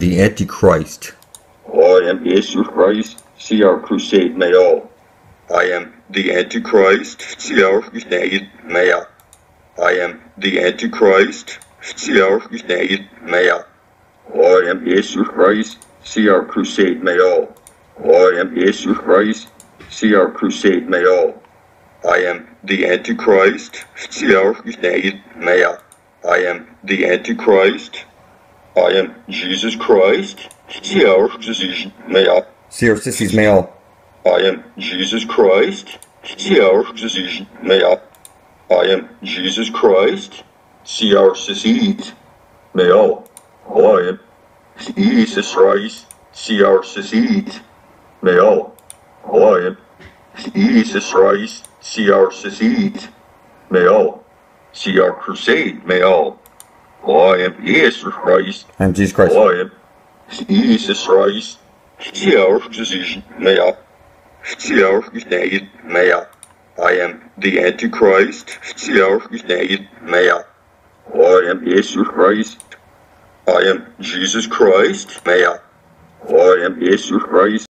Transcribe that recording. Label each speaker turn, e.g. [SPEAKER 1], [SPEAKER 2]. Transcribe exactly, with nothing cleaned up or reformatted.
[SPEAKER 1] the Antichrist.
[SPEAKER 2] I am Jesus Christ. See our crusade, may all. I am the Antichrist. See our crusade, may all. I am the Antichrist. See our crusade, may all. I am Jesus Christ. See our crusade, may all. I am Jesus Christ. See our crusade, may all. I am the Antichrist. See our crusade, may all. I am the Antichrist. I am Jesus Christ. See our crusade, may all.
[SPEAKER 1] See our sissies, may all.
[SPEAKER 2] I am Jesus Christ. See our crusade, may all. I am Jesus Christ. See our sissies, may all. I am Jesus Christ. See our sissies, may all. I am Jesus Christ. See our sissies, may all. See our crusade, may all. I am Jesus Christ.
[SPEAKER 1] I am Jesus Christ.
[SPEAKER 2] I am Jesus Christ. See our crusade, may all. See our crusade, may all. I am the Antichrist. See our crusade, may all. I am Jesus Christ. I am Jesus Christ, may all. I am Jesus Christ.